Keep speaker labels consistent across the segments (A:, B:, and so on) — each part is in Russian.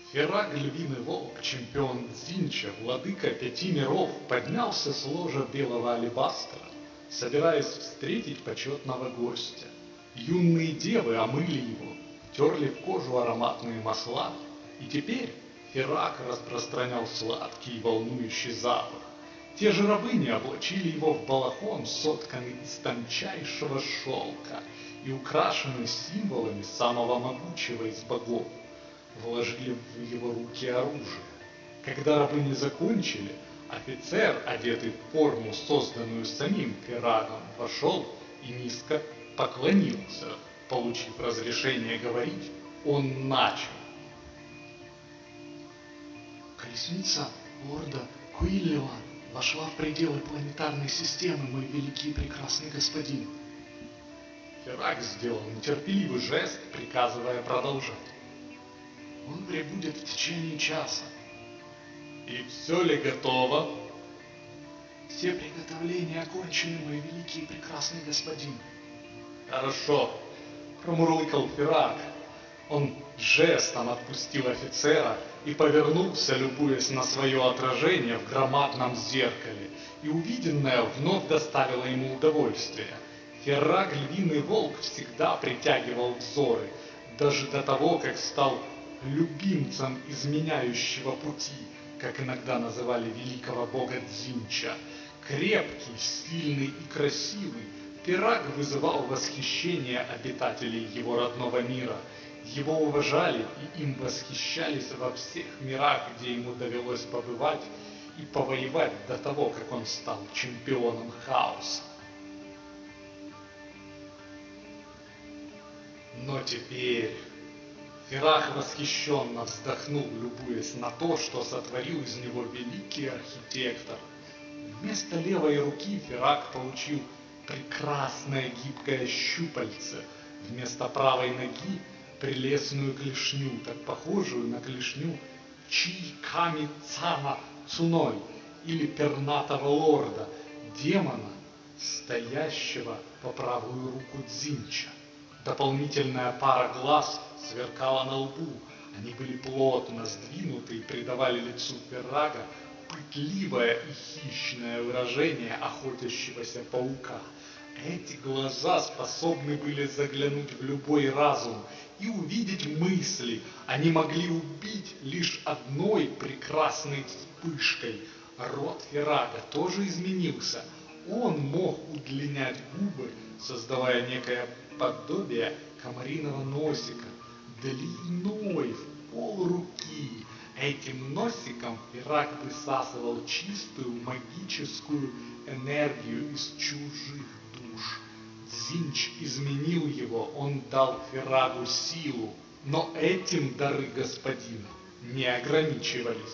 A: Ферраг Львиный Волк, чемпион Дзинча, владыка 5 миров, поднялся с ложа белого алебастра, собираясь встретить почетного гостя. Юные девы омыли его, терли в кожу ароматные масла, и теперь Ферраг распространял сладкий и волнующий запах. Те же рабыни облачили его в балахон, сотканный из тончайшего шелка и украшенный символами самого могучего из богов. Вложили в его руки оружие. Когда рабыни закончили, офицер, одетый в форму, созданную самим Феррагом, вошел и низко поклонился. Получив разрешение говорить, он начал.
B: Колесница лорда Куиллева вошла в пределы планетарной системы, мой великий и прекрасный господин.
A: Ферраг сделал нетерпеливый жест, приказывая продолжать.
B: Он прибудет в течение часа.
A: И все ли готово?
B: Все приготовления окончены, мой великий и прекрасный господин.
A: Хорошо, промурлыкал Ферраг. Он жестом отпустил офицера и повернулся, любуясь на свое отражение в громадном зеркале, и увиденное вновь доставило ему удовольствие. Ферраг Львиный Волк всегда притягивал взоры, даже до того, как стал любимцем изменяющего пути, как иногда называли великого бога Дзинча. Крепкий, сильный и красивый, Ферраг вызывал восхищение обитателей его родного мира. Его уважали и им восхищались во всех мирах, где ему довелось побывать и повоевать до того, как он стал чемпионом хаоса. Но теперь Ферраг восхищенно вздохнул, любуясь на то, что сотворил из него великий архитектор. Вместо левой руки Ферраг получил прекрасное гибкое щупальце, вместо правой ноги прелестную клешню, так похожую на клешню Чиками-цама Цуной или пернатого лорда, демона, стоящего по правую руку Дзинча. Дополнительная пара глаз сверкала на лбу. Они были плотно сдвинуты и придавали лицу Феррага пытливое и хищное выражение охотящегося паука. Эти глаза способны были заглянуть в любой разум и увидеть мысли. Они могли убить лишь одной прекрасной вспышкой. Рот Феррага тоже изменился. Он мог удлинять губы, создавая некое подобие комариного носика, длиной в полруки. Этим носиком Ферраг высасывал чистую магическую энергию из чужих душ. Дзинч изменил его, он дал Феррагу силу, но этим дары господина не ограничивались.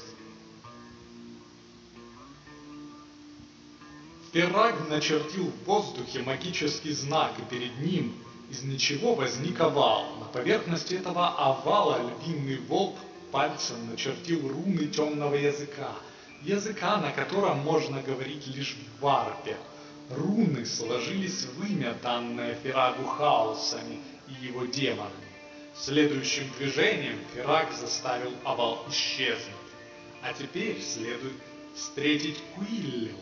A: Ферраг начертил в воздухе магический знак, и перед ним из ничего возник овал. На поверхности этого овала Львиный Волк пальцем начертил руны темного языка, на котором можно говорить лишь в варпе. Руны сложились в имя, данное Феррагу хаосами и его демонами. Следующим движением Ферраг заставил овал исчезнуть. А теперь следует встретить Куиллева.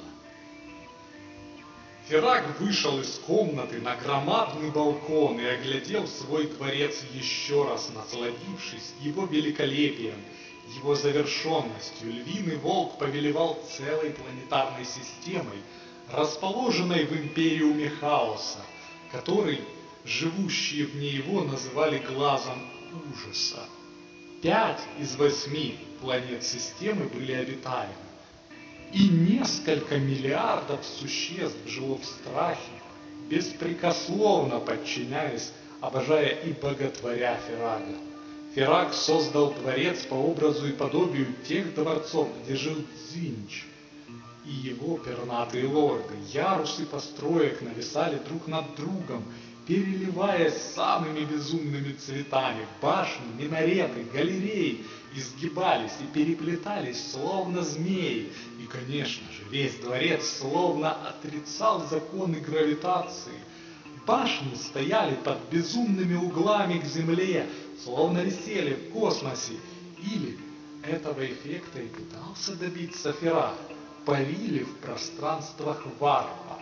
A: Ферраг вышел из комнаты на громадный балкон и оглядел свой дворец еще раз, насладившись его великолепием, его завершенностью. Львиный Волк повелевал целой планетарной системой, расположенной в Империуме Хаоса, который живущие вне его называли глазом ужаса. 5 из 8 планет системы были обитаемы. И несколько миллиардов существ жило в страхе, беспрекословно подчиняясь, обожая и боготворя Феррага. Ферраг создал дворец по образу и подобию тех дворцов, где жил Дзинч и его пернатые лорды. Ярусы построек нависали друг над другом, переливаясь самыми безумными цветами. Башни, минареты, галереи изгибались и переплетались, словно змеи. И, конечно же, весь дворец словно отрицал законы гравитации. Башни стояли под безумными углами к земле, словно висели в космосе, Или этого эффекта и пытался добиться Феррах, парили в пространствах варпа.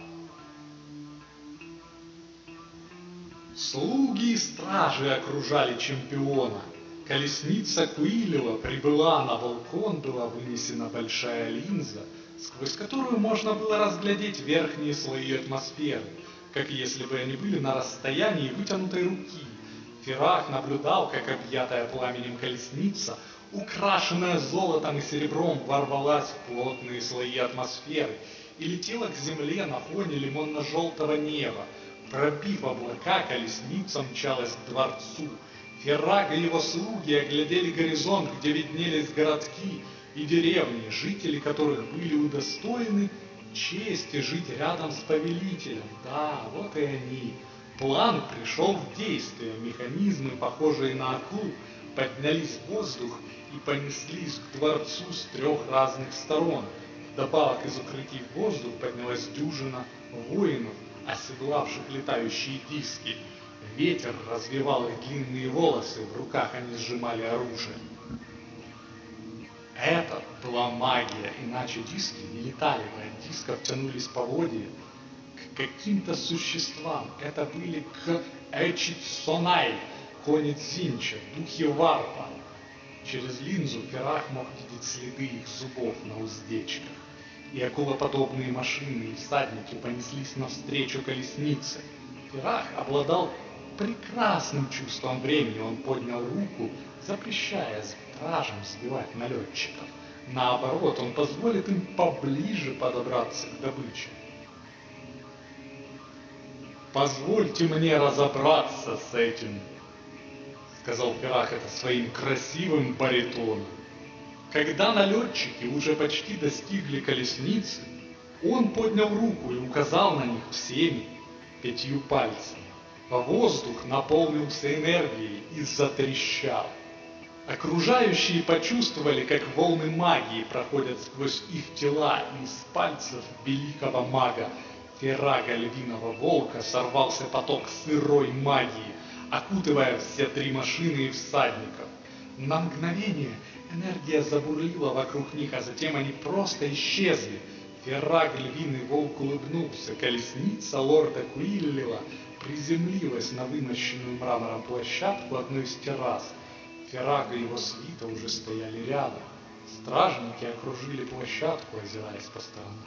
A: Слуги и стражи окружали чемпиона. Колесница Куилева прибыла на балкон, была вынесена большая линза, сквозь которую можно было разглядеть верхние слои атмосферы, как если бы они были на расстоянии вытянутой руки. Феррах наблюдал, как объятая пламенем колесница, украшенная золотом и серебром, ворвалась в плотные слои атмосферы и летела к земле на фоне лимонно-желтого неба. Пробив облака, колесница мчалась к дворцу. Феррах и его слуги оглядели горизонт, где виднелись городки и деревни, жители которых были удостоены чести жить рядом с повелителем. Да, вот и они. План пришел в действие. Механизмы, похожие на акул, поднялись в воздух и понеслись к дворцу с 3 разных сторон. Вдобавок из укрытий в воздух поднялась дюжина воинов, оседлавших летающие диски. Ветер развивал их длинные волосы, в руках они сжимали оружие. Это была магия, иначе диски не летали бы, от дисков тянулись поводья к каким-то существам. Это были Эчитсонай, Конидзинча, духи варпа. Через линзу Феррах мог видеть следы их зубов на уздечках. И акулоподобные машины и всадники понеслись навстречу колеснице. Феррах обладал прекрасным чувством времени. Он поднял руку, запрещая стражам сбивать налетчиков. Наоборот, он позволит им поближе подобраться к добыче. «Позвольте мне разобраться с этим», — сказал Феррах это своим красивым баритоном. Когда налетчики уже почти достигли колесницы, он поднял руку и указал на них всеми 5 пальцами. Воздух наполнился энергией и затрещал. Окружающие почувствовали, как волны магии проходят сквозь их тела, и из пальцев великого мага Феррага Львиного Волка сорвался поток сырой магии, окутывая все 3 машины и всадников. На мгновение энергия забурлила вокруг них, а затем они просто исчезли. Ферраг Львиный Волк улыбнулся. Колесница лорда Куиллева приземлилась на вымощенную мрамором площадку одной из террас. Ферраг и его свита уже стояли рядом. Стражники окружили площадку, озираясь по сторонам.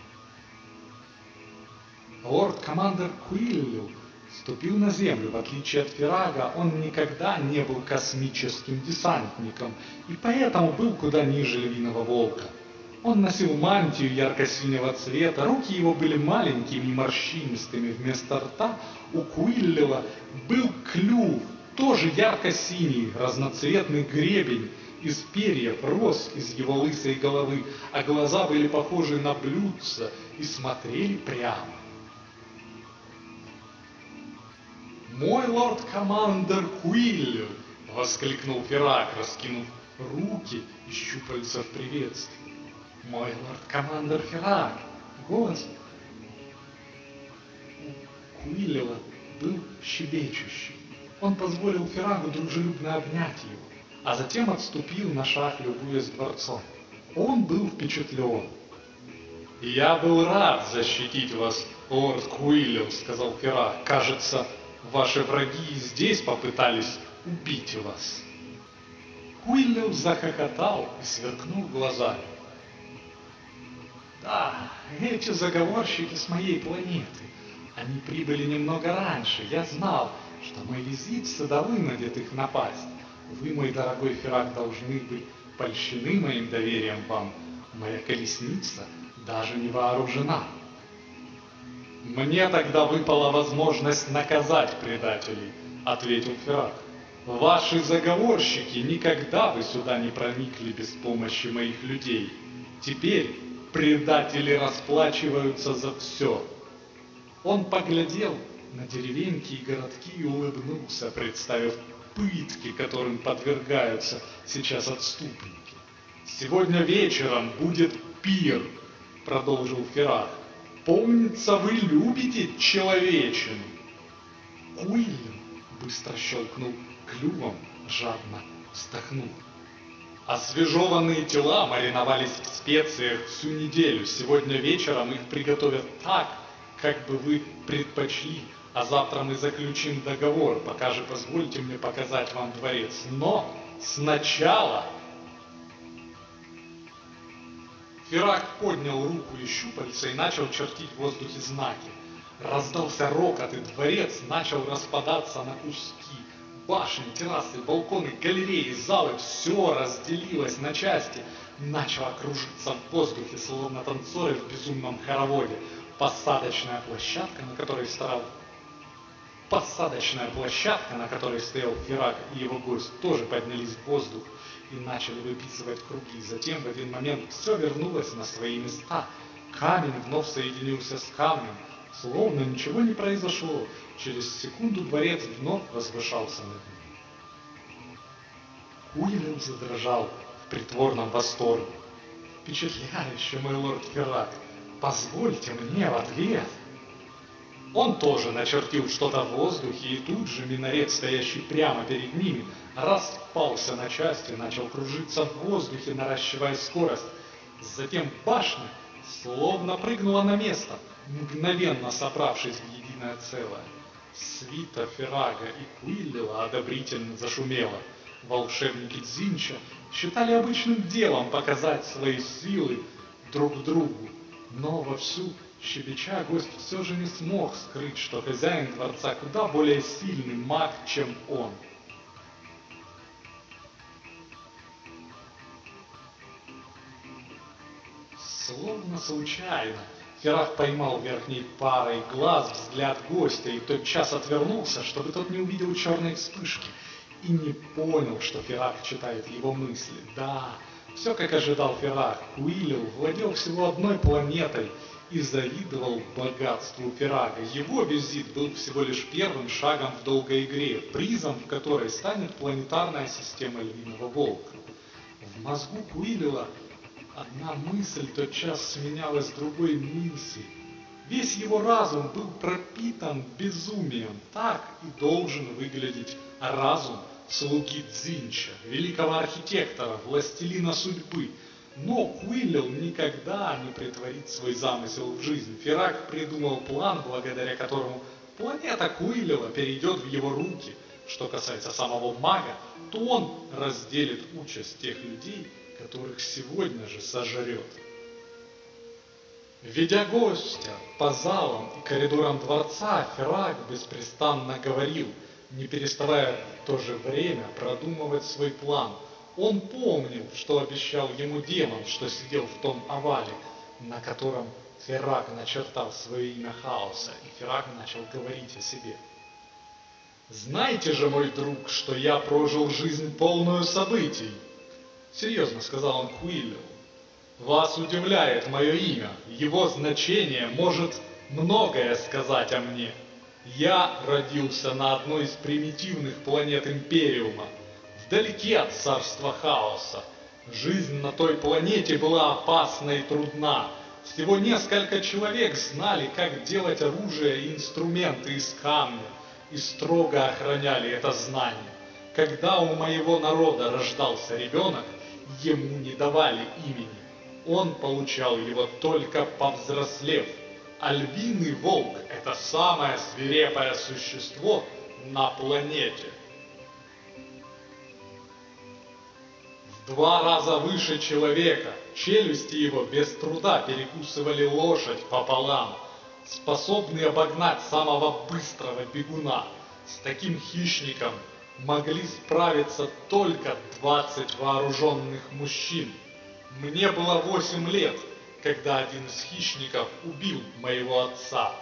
A: Лорд-командер Куиллев ступил на землю. В отличие от Феррага, он никогда не был космическим десантником и поэтому был куда ниже Львиного Волка. Он носил мантию ярко-синего цвета, руки его были маленькими и морщинистыми. Вместо рта у Куиллева был клюв, тоже ярко-синий, разноцветный гребень из перьев рос из его лысой головы, а глаза были похожи на блюдца и смотрели прямо. «Мой лорд-командер Куиллев!» — воскликнул Ферраг, раскинув руки и щупальца в приветствии. «Мой лорд-командер Ферраг!» Голос Куиллева был щебечущий. Он позволил Феррагу дружелюбно обнять его, а затем отступил на шаг, любуясь дворцом. Он был впечатлен. «Я был рад защитить вас, лорд Куиллев», — сказал Ферраг. «Кажется, ваши враги и здесь попытались убить вас». Куиллев захохотал и сверкнул глазами. «Да, эти заговорщики с моей планеты. Они прибыли немного раньше. Я знал, что мой визит сюда вынудит их напасть. Вы, мой дорогой Ферраг, должны быть польщены моим доверием вам. Моя колесница даже не вооружена». «Мне тогда выпала возможность наказать предателей», — ответил Ферраг. «Ваши заговорщики никогда бы сюда не проникли без помощи моих людей. Теперь предатели расплачиваются за все». Он поглядел на деревеньки и городки и улыбнулся, представив пытки, которым подвергаются сейчас отступники. «Сегодня вечером будет пир», — продолжил Ферраг. «Помнится, вы любите человечину». Куиллев быстро щелкнул клювом, жадно вздохнул. Освежеванные тела мариновались в специях всю неделю. Сегодня вечером их приготовят так, как бы вы предпочли. А завтра мы заключим договор. Пока же позвольте мне показать вам дворец. Но сначала... Феррак поднял руку и щупальца и начал чертить в воздухе знаки. Раздался рокот, и дворец начал распадаться на куски. Башни, террасы, балконы, галереи, залы — все разделилось на части. Начало кружиться в воздухе, словно танцоры в безумном хороводе. Посадочная площадка, на которой стоял Феррак и его гость, тоже поднялись в воздух и начали выписывать круги. Затем в один момент все вернулось на свои места. Камень вновь соединился с камнем, словно ничего не произошло. Через секунду дворец вновь возвышался над ним. Куиллил задрожал в притворном восторге. «Впечатляюще, мой лорд Феррак! Позвольте мне в ответ!» Он тоже начертил что-то в воздухе, и тут же минарет, стоящий прямо перед ними, распался на части, начал кружиться в воздухе, наращивая скорость. Затем башня словно прыгнула на место, мгновенно собравшись в единое целое. Свита Феррага и Куиллила одобрительно зашумела. Волшебники Дзинча считали обычным делом показать свои силы друг другу, но вовсю щебеча гость все же не смог скрыть, что хозяин дворца куда более сильный маг, чем он. Словно случайно Феррак поймал верхней парой глаз взгляд гостя и тотчас отвернулся, чтобы тот не увидел черной вспышки, и не понял, что Феррак читает его мысли. Да, все как ожидал Феррак. Куиллил владел всего одной планетой и завидовал богатству Феррага. Его визит был всего лишь первым шагом в долгой игре, призом в которой станет планетарная система Львиного Волка. В мозгу Куиллила одна мысль тотчас сменялась другой мыслью. Весь его разум был пропитан безумием. Так и должен выглядеть разум слуги Дзинча, великого архитектора, властелина судьбы. Но Куиллил никогда не претворит свой замысел в жизнь. Феррак придумал план, благодаря которому планета Куиллила перейдет в его руки. Что касается самого мага, то он разделит участь тех людей, которых сегодня же сожрет. Ведя гостя по залам и коридорам дворца, Феррак беспрестанно говорил, не переставая в то же время продумывать свой план. Он помнил, что обещал ему демон, что сидел в том овале, на котором Феррак начертал свое имя Хаоса, и Феррак начал говорить о себе. «Знаете же, мой друг, что я прожил жизнь полную событий?» Серьезно сказал он Куиллилу. «Вас удивляет мое имя, его значение может многое сказать о мне. Я родился на одной из примитивных планет Империума, вдалеке от царства хаоса. Жизнь на той планете была опасна и трудна. Всего несколько человек знали, как делать оружие и инструменты из камня, и строго охраняли это знание. Когда у моего народа рождался ребенок, ему не давали имени. Он получал его только повзрослев. А львиный волк – это самое свирепое существо на планете. В 2 раза выше человека, челюсти его без труда перекусывали лошадь пополам, способный обогнать самого быстрого бегуна. С таким хищником могли справиться только 20 вооруженных мужчин. Мне было 8 лет, когда один из хищников убил моего отца.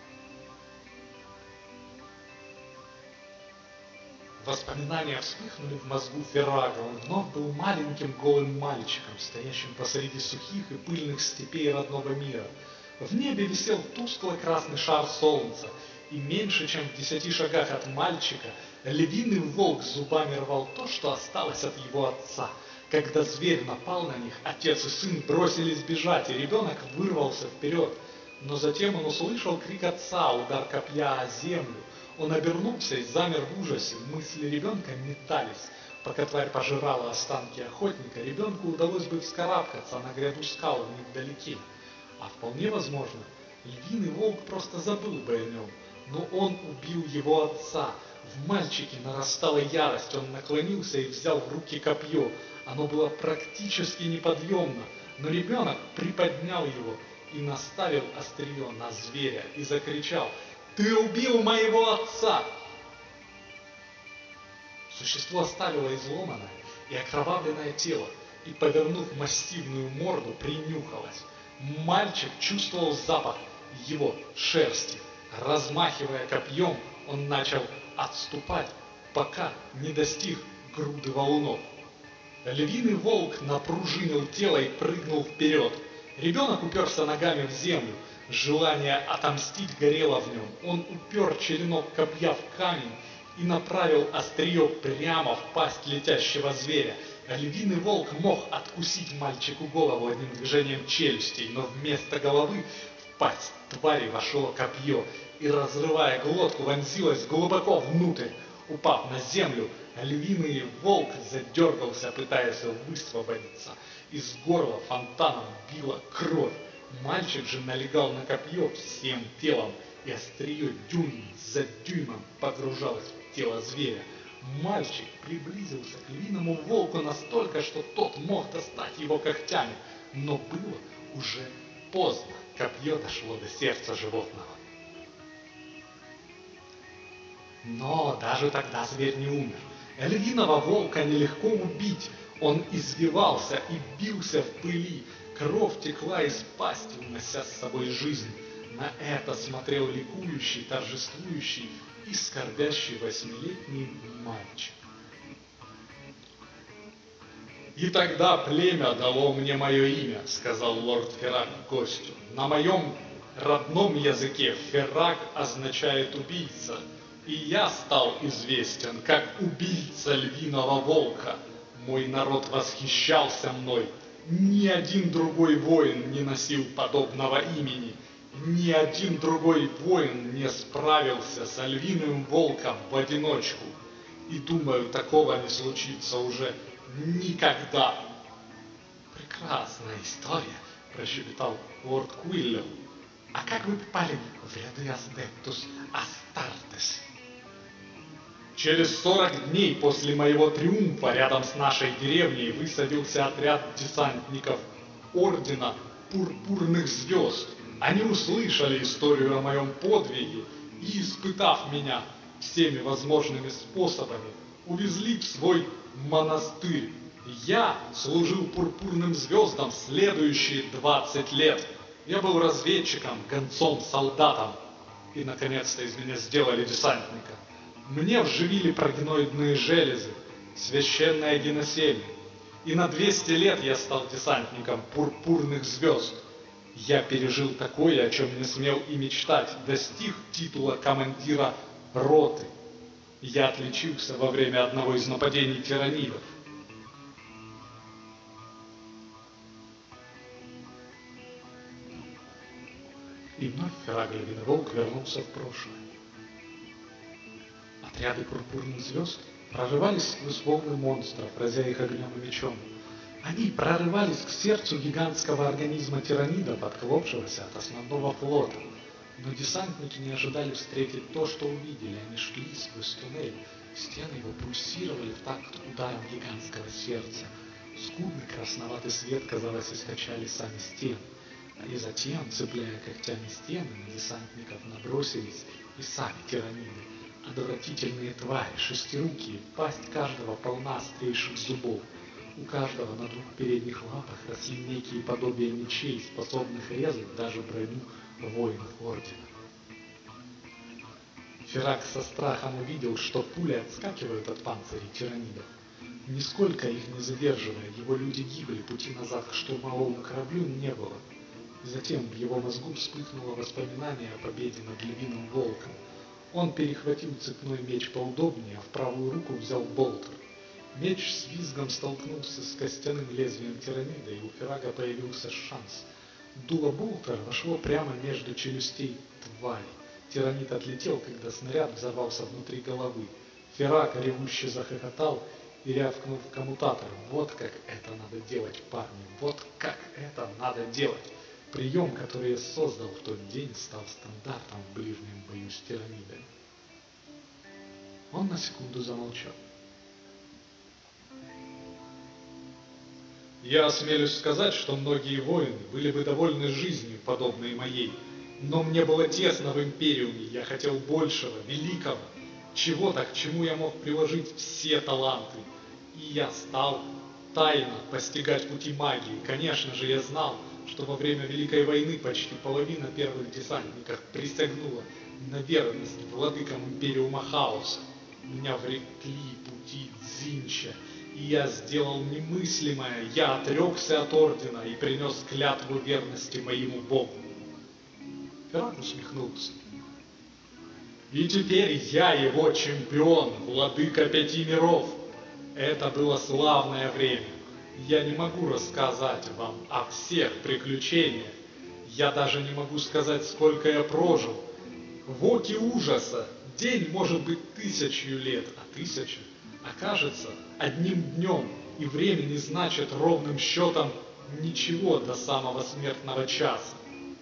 A: Воспоминания вспыхнули в мозгу Феррага. Он вновь был маленьким голым мальчиком, стоящим посреди сухих и пыльных степей родного мира. В небе висел тускло-красный шар солнца, и меньше чем в 10 шагах от мальчика львиный волк зубами рвал то, что осталось от его отца. Когда зверь напал на них, отец и сын бросились бежать, и ребенок вырвался вперед. Но затем он услышал крик отца, удар копья о землю. Он обернулся и замер в ужасе. Мысли ребенка метались. Пока тварь пожирала останки охотника, ребенку удалось бы вскарабкаться на гряду скал невдалеке. А вполне возможно, львиный волк просто забыл бы о нем, но он убил его отца. В мальчике нарастала ярость, он наклонился и взял в руки копье. Оно было практически неподъемно, но ребенок приподнял его и наставил острие на зверя и закричал: «Ты убил моего отца!» Существо оставило изломанное и окровавленное тело и, повернув массивную морду, принюхалось. Мальчик чувствовал запах его шерсти. Размахивая копьем, он начал отступать, пока не достиг груды валунов. Львиный волк напружинил тело и прыгнул вперед. Ребенок уперся ногами в землю. Желание отомстить горело в нем. Он упер черенок копья в камень и направил острие прямо в пасть летящего зверя. Львиный волк мог откусить мальчику голову одним движением челюстей, но вместо головы в пасть твари вошло копье и, разрывая глотку, вонзилось глубоко внутрь. Упав на землю, львиный волк задергался, пытаясь высвободиться. Из горла фонтаном била кровь. Мальчик же налегал на копье всем телом, и острие дюйм за дюймом погружалось в тело зверя. Мальчик приблизился к львиному волку настолько, что тот мог достать его когтями, но было уже поздно. Копье дошло до сердца животного. Но даже тогда зверь не умер. Львиного волка нелегко убить. Он извивался и бился в пыли. Кровь текла из пасти, унося с собой жизнь. На это смотрел ликующий, торжествующий и скорбящий 8-летний мальчик. «И тогда племя дало мне мое имя», — сказал лорд Феррак гостю. «На моем родном языке Феррак означает убийца, и я стал известен как убийца львиного волка. Мой народ восхищался мной. Ни один другой воин не носил подобного имени. Ни один другой воин не справился с львиным волком в одиночку. И думаю, такого не случится уже никогда». «Прекрасная история», — прощебетал лорд Куиллер. «А как вы попали в ряды Адептус Астартес?» «Через 40 дней после моего триумфа рядом с нашей деревней высадился отряд десантников Ордена Пурпурных Звезд. Они услышали историю о моем подвиге и, испытав меня всеми возможными способами, увезли в свой монастырь. Я служил Пурпурным Звездам следующие 20 лет. Я был разведчиком, гонцом, солдатом. И, наконец-то, из меня сделали десантника. Мне вживили прогеноидные железы, священное геносемя. И на 200 лет я стал десантником Пурпурных Звезд. Я пережил такое, о чем не смел и мечтать, достиг титула командира роты. Я отличился во время одного из нападений тиранидов. И вновь Феррак Львиный Волк вернулся в прошлое. Отряды Пурпурных Звезд прорывались сквозь волны монстров, разя их огнем и мечом. Они прорывались к сердцу гигантского организма тиранидов, отколовшегося от основного флота. Но десантники не ожидали встретить то, что увидели. Они шли сквозь туннель. Стены его пульсировали в такт ударом гигантского сердца. Скудный красноватый свет, казалось, источали сами стены. И затем, цепляя когтями стены, на десантников набросились и сами тираниды. Отвратительные твари, шестирукие, пасть каждого полна острейших зубов. У каждого на 2 передних лапах росли некие подобия мечей, способных резать даже броню воинов Ордена. Феррак со страхом увидел, что пули отскакивают от панцирей тиранидов. Нисколько их не задерживая, его люди гибли, пути назад к штурмовому кораблю не было. И затем в его мозгу вспыхнуло воспоминание о победе над Львиным Волком. Он перехватил цепной меч поудобнее, а в правую руку взял болтер. Меч с визгом столкнулся с костяным лезвием тиранида, и у Феррага появился шанс. Дуло болтера вошло прямо между челюстей твари. Тиранид отлетел, когда снаряд взорвался внутри головы. Ферраг ревуще захохотал и рявкнул в коммутатор: «Вот как это надо делать, парни, вот как это надо делать!» Прием, который я создал в тот день, стал стандартом в ближнем бою с тиранидами. Он на секунду замолчал. Я осмелюсь сказать, что многие воины были бы довольны жизнью, подобной моей, но мне было тесно в Империуме, я хотел большего, великого, чего-то, к чему я мог приложить все таланты. И я стал тайно постигать пути магии. Конечно же, я знал, что во время Великой войны почти половина первых десантников присягнула на верность владыкам Империума Хаоса. Меня влекли пути Дзинча, и я сделал немыслимое. Я отрекся от Ордена и принес клятву верности моему Богу. Феррак усмехнулся. И теперь я его чемпион, владыка 5 миров. Это было славное время. Я не могу рассказать вам о всех приключениях. Я даже не могу сказать, сколько я прожил. В оке ужаса день может быть 1000 лет, а 1000 окажется одним днем, и время не значит ровным счетом ничего до самого смертного часа.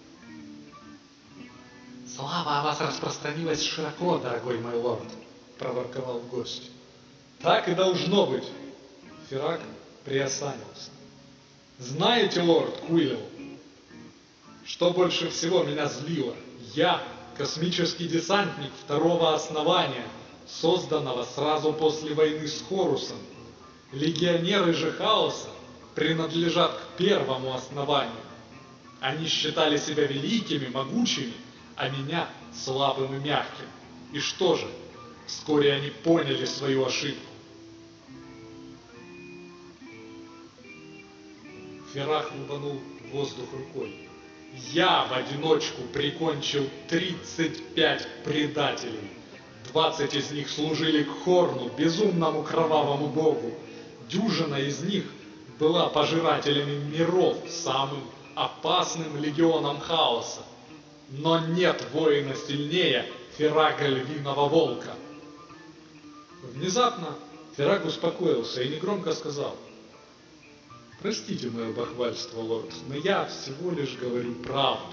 B: «Слава о вас распространилась широко, дорогой мой лорд», — проворковал гость.
A: «Так и должно быть», — Феррак приосанился. «Знаете, лорд Куиллил, что больше всего меня злило? Я космический десантник второго основания, созданного сразу после войны с Хорусом. Легионеры же Хаоса принадлежат к первому основанию. Они считали себя великими, могучими, а меня слабым и мягким. И что же? Вскоре они поняли свою ошибку». Феррак рубанул воздух рукой. «Я в одиночку прикончил 35 предателей. 20 из них служили к Хорну, безумному кровавому богу. Дюжина из них была пожирателями миров, самым опасным легионом хаоса. Но нет воина сильнее Феррака Львиного Волка». Внезапно Феррак успокоился и негромко сказал: «Простите мое бахвальство, лорд, но я всего лишь говорю правду».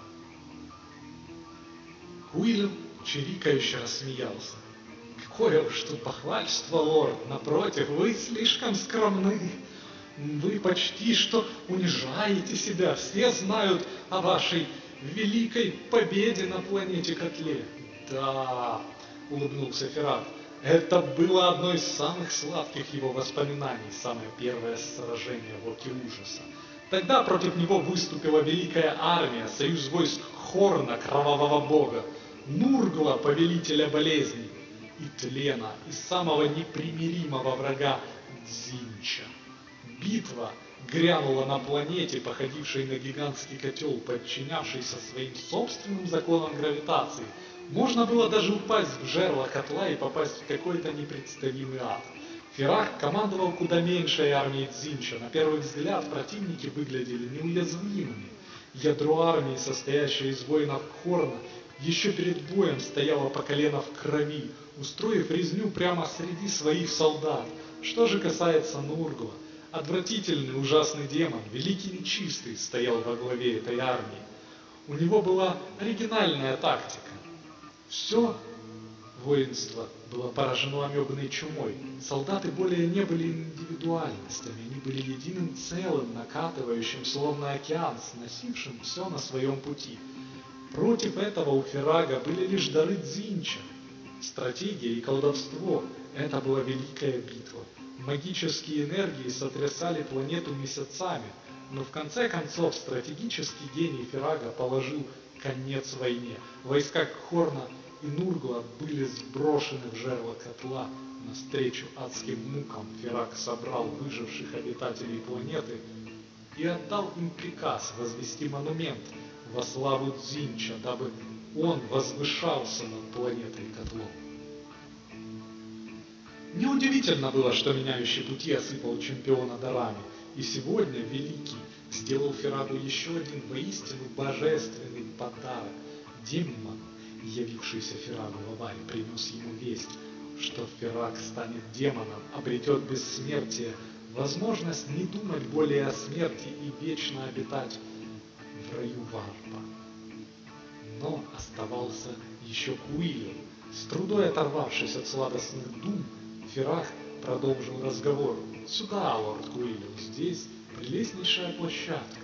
B: Куиллил чирикающе рассмеялся. «Какое уж тут бахвальство, лорд, напротив, вы слишком скромны. Вы почти что унижаете себя, все знают о вашей великой победе на планете Котле».
A: «Да», — улыбнулся Феррак, — «это было одно из самых сладких его воспоминаний, самое первое сражение в Оке Ужаса. Тогда против него выступила великая армия, союз войск Хорна, кровавого бога, Нургла, повелителя болезней, и Тлена, и самого непримиримого врага Дзинча. Битва грянула на планете, походившей на гигантский котел, подчинявшийся своим собственным законам гравитации. Можно было даже упасть в жерло котла и попасть в какой-то непредставимый ад. Феррак командовал куда меньшей армией Дзинча. На первый взгляд противники выглядели неуязвимыми. Ядро армии, состоящее из воинов Хорна, еще перед боем стояло по колено в крови, устроив резню прямо среди своих солдат. Что же касается Нургла, отвратительный ужасный демон, великий нечистый, стоял во главе этой армии. У него была оригинальная тактика. Все воинство было поражено амебной чумой. Солдаты более не были индивидуальностями, они были единым целым, накатывающим словно океан, сносившим все на своем пути. Против этого у Феррага были лишь дары Дзинча, стратегия и колдовство. Это была великая битва. Магические энергии сотрясали планету месяцами, но в конце концов стратегический гений Феррага положил конец войне. Войска Хорна и Нургла были сброшены в жерло котла. Навстречу адским мукам Феррак собрал выживших обитателей планеты и отдал им приказ возвести монумент во славу Дзинча, дабы он возвышался над планетой котлом. Неудивительно было, что меняющий пути осыпал чемпиона дарами, и сегодня Великий сделал Феррагу еще один воистину божественный подарок. Демон, явившийся Феррагу в Аваре, принес ему весть.
B: что Ферак станет демоном, обретет бессмертие, возможность не думать более о смерти и вечно обитать в раю Варпа. Но оставался еще Куилл. С трудой оторвавшись от сладостных дум, Ферак продолжил разговор. «Сюда, лорд Куилл, здесь прелестнейшая площадка».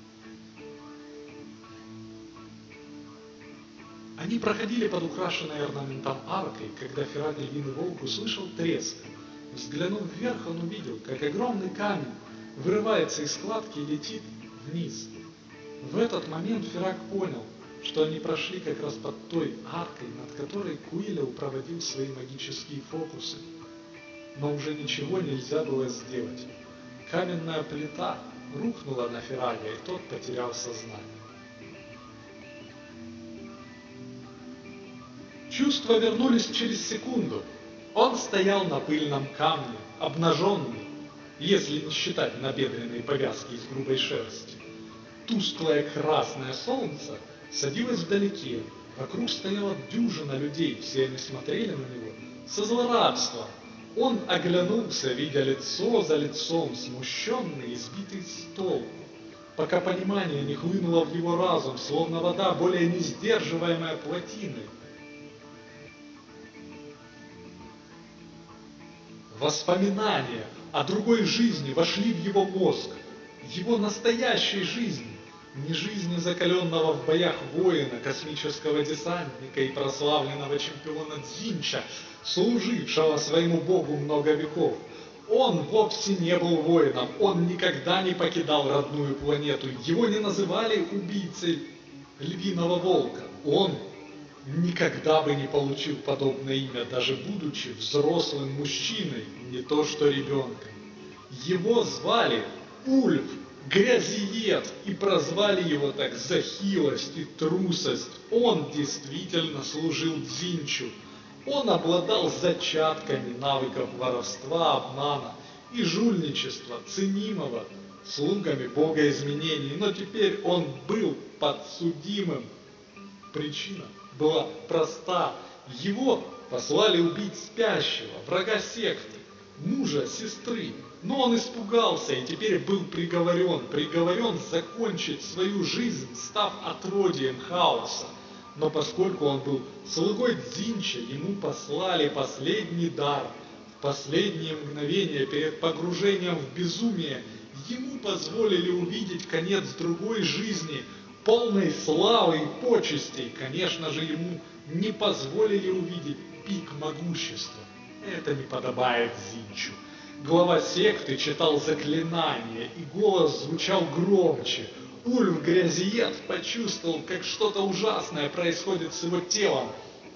B: Они проходили под украшенной орнаментом аркой, когда Ферак Львиный Волк услышал треск. Взглянув вверх, он увидел, как огромный камень вырывается из складки и летит вниз. В этот момент Ферак понял, что они прошли как раз под той аркой, над которой Куилл проводил свои магические фокусы. Но уже ничего нельзя было сделать. Каменная плита рухнула на Ферага, и тот потерял сознание. Чувства вернулись через секунду. Он стоял на пыльном камне, обнаженный, если не считать набедренные повязки из грубой шерсти. Тусклое красное солнце садилось вдалеке, вокруг стояла дюжина людей, все они смотрели на него со злорадством. Он оглянулся, видя лицо за лицом, смущенный и сбитый с толку, пока понимание не хлынуло в его разум, словно вода, более не сдерживаемая плотиной. Воспоминания о другой жизни вошли в его мозг, его настоящей жизни, не жизни закаленного в боях воина, космического десантника и прославленного чемпиона Дзинча, служившего своему богу много веков. Он вовсе не был воином, он никогда не покидал родную планету, его не называли убийцей Львиного Волка. Он никогда бы не получил подобное имя, даже будучи взрослым мужчиной, не то что ребенком. Его звали Ульф Грязиед, и прозвали его так за хилость и трусость. Он действительно служил Дзинчу. Он обладал зачатками навыков воровства, обмана и жульничества, ценимого слугами бога изменений, но теперь он был подсудимым. Причина была проста. Его послали убить спящего, врага секты, мужа сестры. Но он испугался и теперь был приговорен закончить свою жизнь, став отродьем хаоса. Но поскольку он был слугой Дзинча, ему послали последний дар. В последние мгновения перед погружением в безумие ему позволили увидеть конец другой жизни, полной славы и почестей. Конечно же, ему не позволили увидеть пик могущества. Это не подобает Дзинчу. Глава секты читал заклинания, и голос звучал громче. Ульф Грязиед почувствовал, как что-то ужасное происходит с его телом.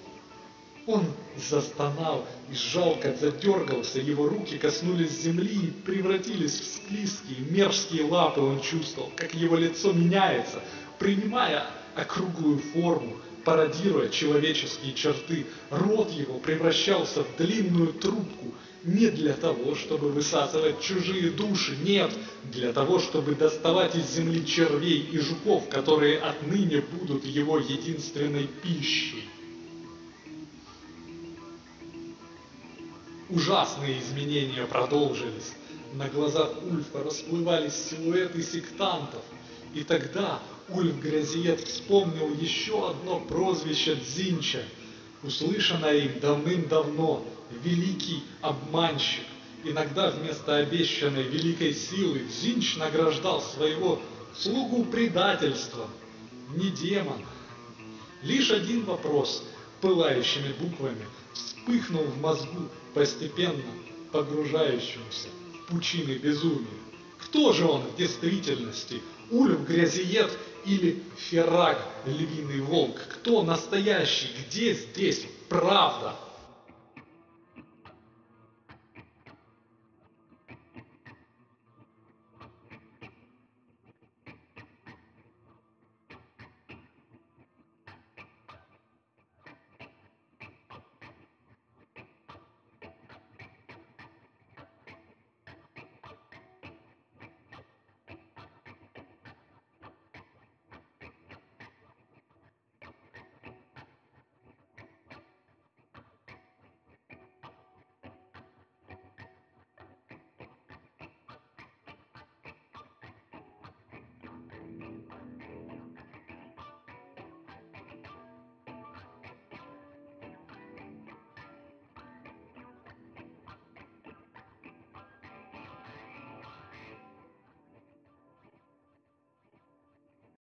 B: Он застонал и жалко задергался, его руки коснулись земли и превратились в склизкие, мерзкие лапы. Он чувствовал, как его лицо меняется, принимая округлую форму, пародируя человеческие черты. Рот его превращался в длинную трубку, не для того, чтобы высасывать чужие души, нет, для того, чтобы доставать из земли червей и жуков, которые отныне будут его единственной пищей. Ужасные изменения продолжились. На глазах Ульфа расплывались силуэты сектантов. И тогда Ульф Грязиед вспомнил еще одно прозвище Дзинча, услышанное им давным-давно: великий обманщик. Иногда вместо обещанной великой силы Дзинч награждал своего слугу предательством. Не демон. Лишь один вопрос пылающими буквами вспыхнул в мозгу, постепенно погружающемуся в пучины безумия. Кто же он в действительности? Ульф Грязиед или Ферак Львиный Волк? Кто настоящий? Где здесь правда?